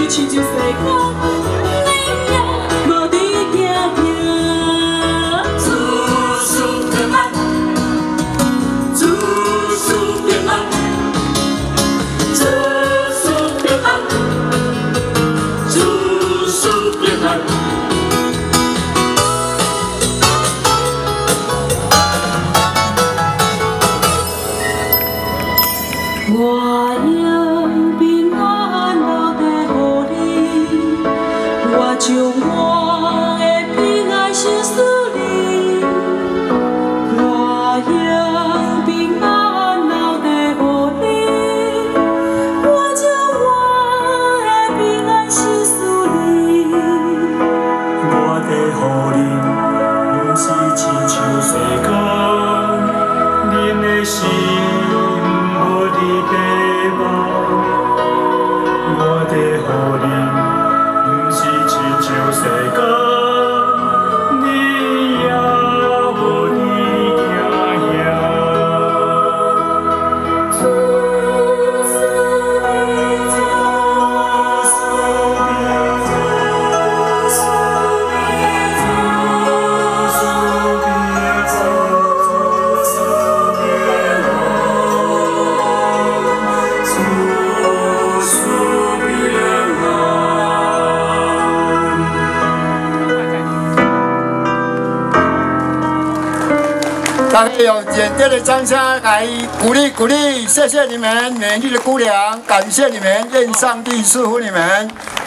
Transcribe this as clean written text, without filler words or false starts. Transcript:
亲像世间。 我用平安留在乎你，我将我的平安献赐你。我用平安留在乎你，我将我的平安献赐你。我的乎你，不是亲像世间，恁的心。 我的予你，不是亲像世间，你也无你行呀。大家用热烈的掌声来鼓励鼓励，谢谢你们，美丽的姑娘，感谢你们，愿上帝祝福你们。